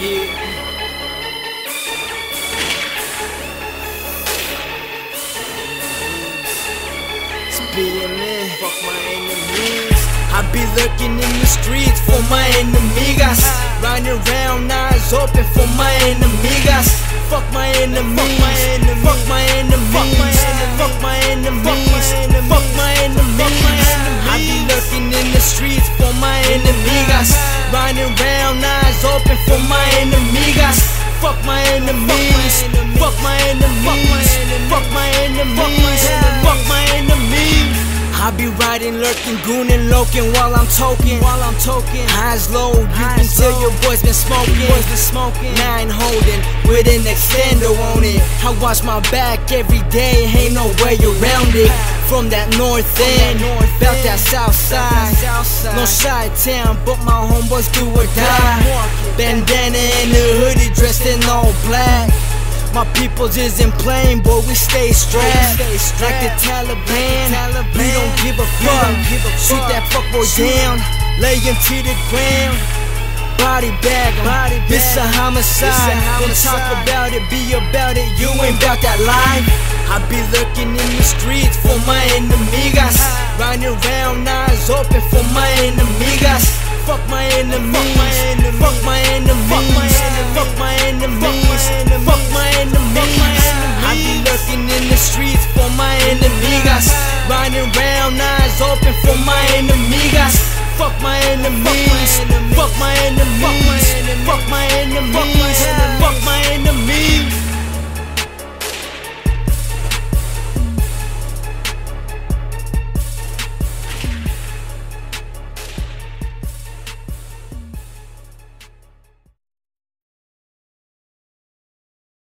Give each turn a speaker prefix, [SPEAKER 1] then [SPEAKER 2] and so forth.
[SPEAKER 1] Yeah. It's BMN, fuck my enemies. I be lurking in the streets for my enemigas. Riding around, eyes open for my enemigas. Fuck my enemies, fuck my enemies, fuck my enemies, fuck my enemies. I be lurking in the streets for my enemigas. Riding around, eyes open for my enemigas. Fuck my enemies, fuck my enemies, fuck my enemies, fuck my enemies. I be riding, lurking, gooning, loking while I'm toking. Eyes low, you can tell your boys been smoking. Now I ain't holding with an extender on it. I watch my back every day, ain't no way around it. From that north end, bout that south side. No shy town, but my homeboys do or die. Bandana and the hoodie dressed in all black. My peoples isn't playing, boy, we stay strapped. Like the Taliban, we don't give a fuck. Shoot that fuckboy down, lay him to the ground. Body bag him, it's a homicide. Don't talk about it, be about it, you ain't bout that life. I be lurking in the streets for my enemigas. Riding around, eyes open for my enemigas. Fuck my enemies, fuck my enemies, fuck my enemies, fuck my enemies. I be lurking in the streets for my enemigas. Riding around, eyes open for my enemigas. Fuck my enemies, fuck my enemies, fuck my enemies, fuck my enemies.